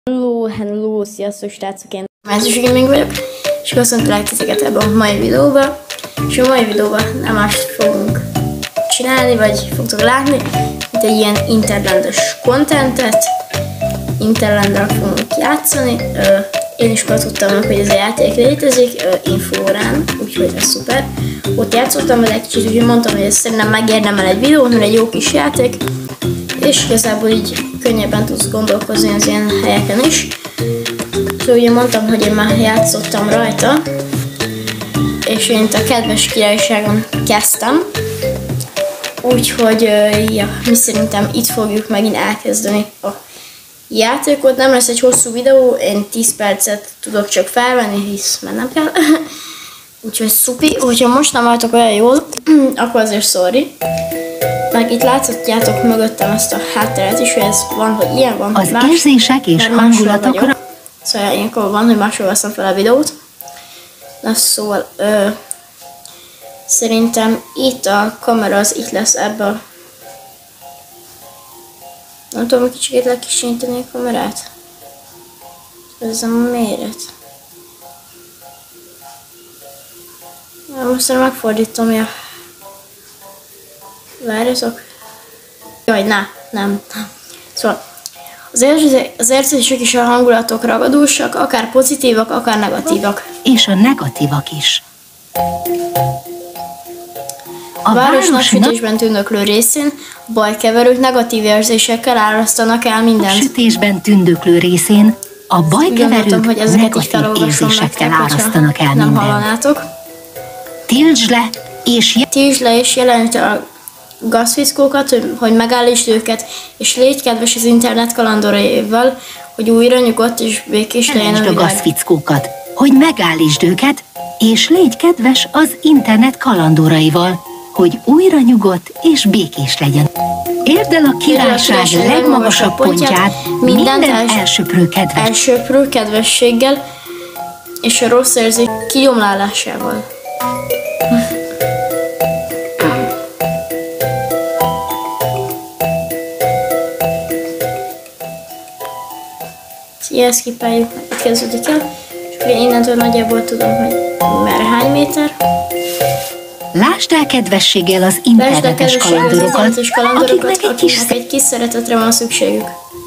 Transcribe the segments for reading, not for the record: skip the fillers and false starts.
Hello, sziasztok srácok, én Mászlós Gaming vagyok, és köszöntelek titeket ebben a mai videóban. És a mai videóban nem mást fogunk csinálni, vagy fogtok látni, mint egy ilyen interlandes contentet. Interlanddal fogunk játszani. Én is tudtam meg, hogy ez a játék létezik, Infórán, úgyhogy ez szuper. Ott játszottam vele egy kicsit, úgyhogy mondtam, hogy ez szerintem megérdemel egy videót, mert egy jó kis játék. És igazából így könnyebben tudsz gondolkozni az ilyen helyeken is. Szóval ugye mondtam, hogy én már játszottam rajta, és én itt a Kedves Királyságon kezdtem. Úgyhogy ja, mi szerintem itt fogjuk megint elkezdeni a játékot. Nem lesz egy hosszú videó, én 10 percet tudok csak felvenni, hisz már nem kell. Úgyhogy szupi, hogyha most nem álltok olyan jól, akkor azért sorry. Meg itt láthatjátok mögöttem ezt a hátteret is, hogy ez van, hogy ilyen van, az más, érzések és hangulatokra. Szóval ilyenkor van, hogy máshol veszem fel a videót. Na szóval, szerintem itt a kamera az itt lesz ebből. Nem tudom, hogy kicsit lekisíteni a kamerát. Ez a méret. Most megfordítom, ja. Várjatok. Jaj, nem. Szóval az érzések és a hangulatok ragadósak, akár pozitívak, akár negatívak. És a negatívak is. A város napsütésben tündöklő részén a bajkeverők negatív érzésekkel árasztanak el mindent. A sütésben tündöklő részén a bajkeverők negatív érzésekkel árasztanak el mindent. Nem hallanátok. Tiltsd le és jelentsd a gazfickókat, hogy megállítsd őket, és légy kedves az internet kalandoraival, hogy újra nyugodt és békés legyen a világ. A gazfickókat, hogy megállítsd őket, és légy kedves az internet kalandoraival, hogy újra nyugodt és békés legyen. Érd el a királyság legmagasabb pontját minden elsöprő kedvességgel és a rossz érzés kiomlálásával. Ezt skippeljuk, itt kezdődik el, és akkor innentől nagyjából tudom, hogy merre hány méter. Lásd el kedvességgel az internetes kalandorokat, akiknek egy kis szeretetre van szükségük.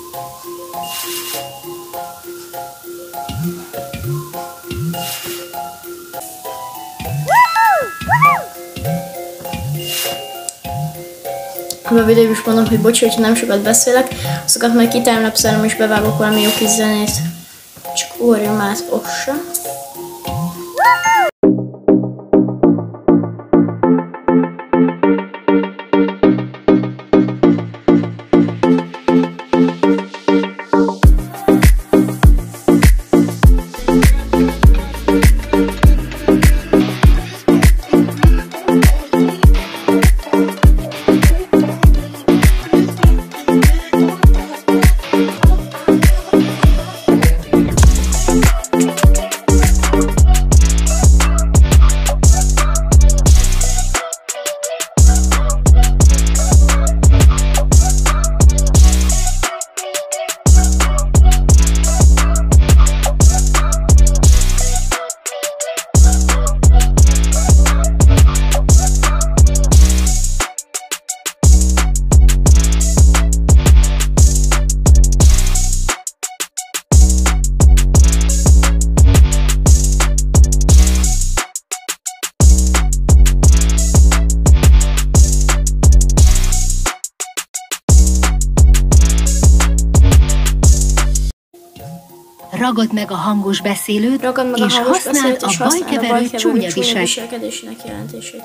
A videóban is mondom, hogy bocsi, hogyha nem sokat beszélek, azokat majd kitimelapselem és bevágok valami jó kis zenét. Csak ugorjunk át ossa. Ragad meg a hangos beszélőt, és használd a bajkeverő csúnya viselkedésének jelentését.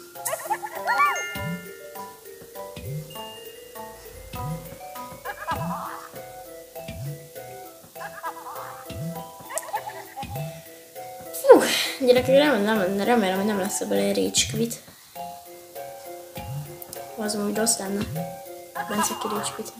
Fú, gyerekek, remélem, hogy nem lesz ebből egy rage quit. Az úgy rossz lenne. Bence ki rage quit.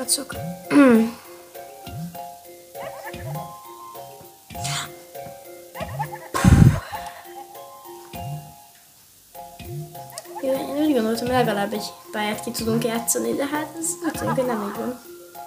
srácok. Jó, én úgy gondoltam, hogy legalább egy pályát ki tudunk játszani, de hát ez úgy tűnik, hogy nem így van.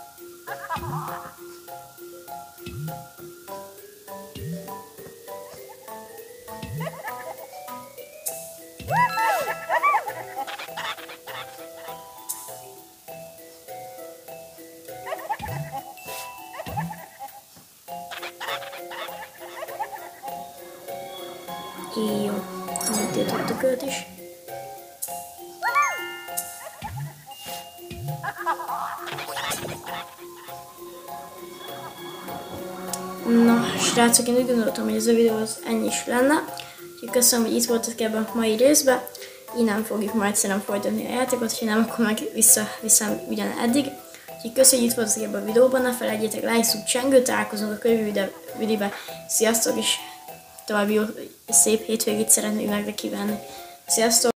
Jó, megtiltottuk őt is. Na, srácok, én úgy gondoltam, hogy ez a videó az ennyi is lenne. Úgyhogy köszönöm, hogy itt voltak ebben a mai részben. Innen fogjuk majd szerintem folytatni a játékot, ha nem, akkor meg visszám ugyan eddig. Úgyhogy köszönjük, hogy itt voltak ebben a videóban, ne felejtjétek like, sub, csengőt, találkozunk a következő videóban. Sziasztok, és további jó, szép hétvégét szeretnék nektek kívánni. Sziasztok!